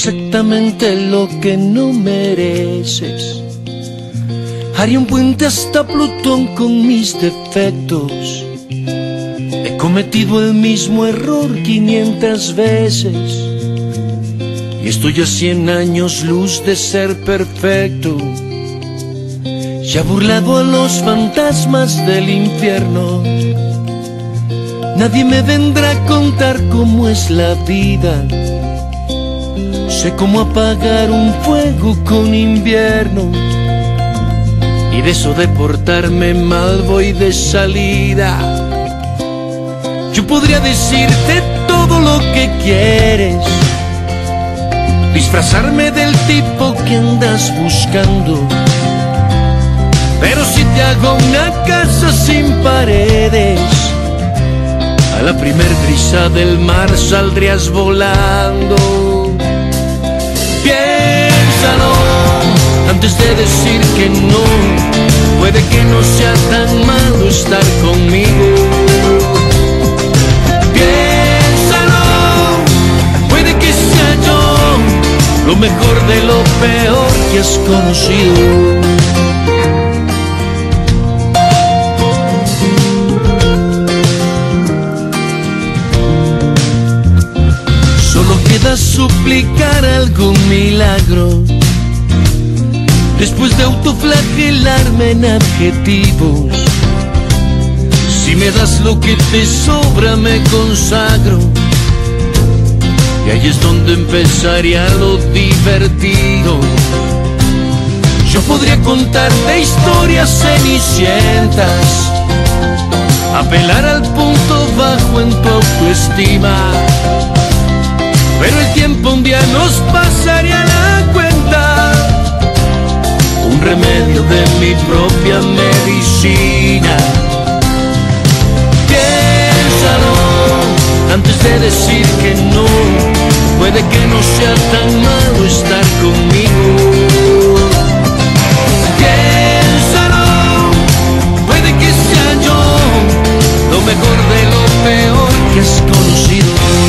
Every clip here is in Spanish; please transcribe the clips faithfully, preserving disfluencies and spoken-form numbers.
exactamente lo que no mereces. Haré un puente hasta Plutón con mis defectos. He cometido el mismo error quinientas veces y estoy a cien años luz de ser perfecto. Ya he burlado a los fantasmas del infierno. Nadie me vendrá a contar cómo es la vida. Sé cómo apagar un fuego con invierno. Y de eso de portarme mal voy de salida. Yo podría decirte todo lo que quieres, disfrazarme del tipo que andas buscando, pero si te hago una casa sin paredes, a la primer brisa del mar saldrías volando. Piénsalo antes de decir que no. Puede que no sea tan malo estar conmigo. Piénsalo, puede que sea yo lo mejor de lo peor que has conocido. Suplicar algún milagro después de autoflagelarme en adjetivos. Si me das lo que te sobra me consagro, y ahí es donde empezaría lo divertido. Yo podría contarte historias cenicientas, apelar al punto bajo en tu autoestima, pero el tiempo un día nos pasaría la cuenta. Un remedio de mi propia medicina. Piénsalo antes de decir que no. Puede que no sea tan malo estar conmigo. Piénsalo, puede que sea yo lo mejor de lo peor que has conocido.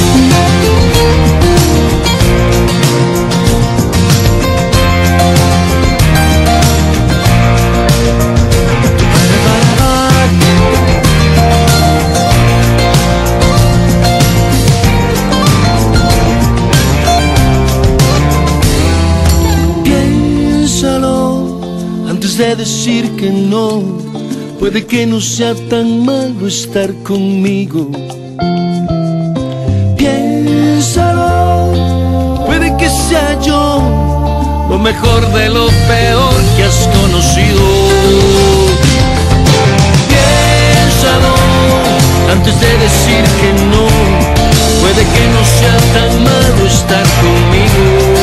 De decir que no, puede que no sea tan malo estar conmigo. Piénsalo, puede que sea yo lo mejor de lo peor que has conocido. Piénsalo antes de decir que no, puede que no sea tan malo estar conmigo.